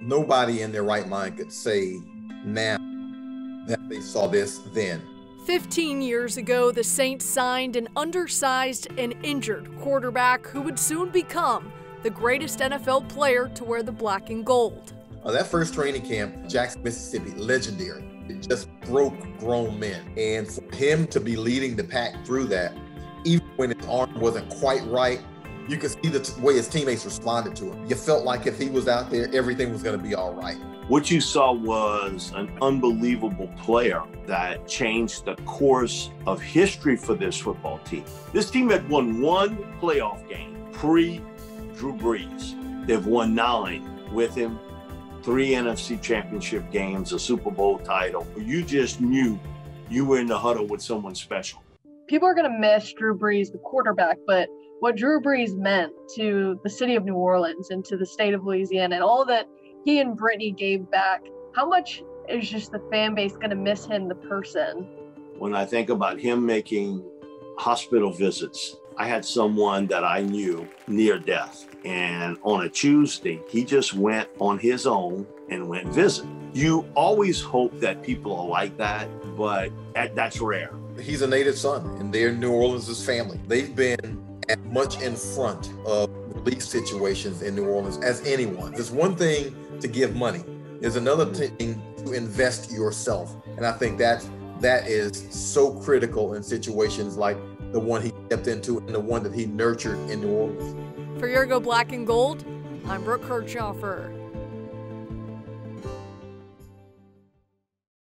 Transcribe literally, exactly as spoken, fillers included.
Nobody in their right mind could say now that they saw this then. fifteen years ago, the Saints signed an undersized and injured quarterback who would soon become the greatest N F L player to wear the black and gold. Uh, that first training camp, Jackson, Mississippi, legendary. It just broke grown men. And for him to be leading the pack through that, even when his arm wasn't quite right, you could see the t- way his teammates responded to him. You felt like if he was out there, everything was going to be all right. What you saw was an unbelievable player that changed the course of history for this football team. This team had won one playoff game pre-Drew Brees. They've won nine with him, three N F C championship games, a Super Bowl title. You just knew you were in the huddle with someone special. People are going to miss Drew Brees, the quarterback, but what Drew Brees meant to the city of New Orleans and to the state of Louisiana and all that he and Brittany gave back, how much is just the fan base going to miss him, the person? When I think about him making hospital visits, I had someone that I knew near death. And on a Tuesday, he just went on his own and went visit. You always hope that people are like that, but that, that's rare. He's a native son, and they're New Orleans' family. They've been as much in front of relief situations in New Orleans as anyone. There's one thing to give money. There's another thing to invest yourself. And I think that that is so critical in situations like the one he stepped into and the one that he nurtured in New Orleans. For your Go Black and Gold, I'm Brooke Kirchhoffer.